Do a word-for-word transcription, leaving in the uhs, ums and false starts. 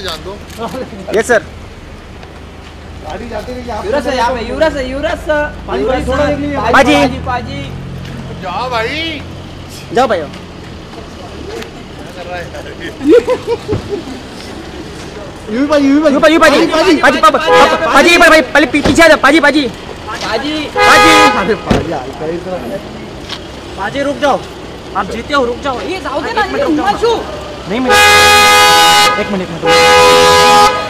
जान दो। Yes sir. गाड़ी जाते हैं यहाँ यूरस है, यहाँ पे यूरस है, यूरस पाजी भाई थोड़ा देख लीजिए। पाजी पाजी पाजी जाओ भाई, जाओ भाई। क्या कर रहा है यू भाई यू भाई यू पाजी पाजी पाजी पाजी पाजी भाई पहले पीछे आ जा। पाजी पाजी पाजी पाजी अरे पाजी हल्का ही तो पाजी रुक जाओ, आप जीते हो, रुक जाओ। ये जाऊ दे ना, ये उमा शू नहीं मिला। एक मिनट एक मिनट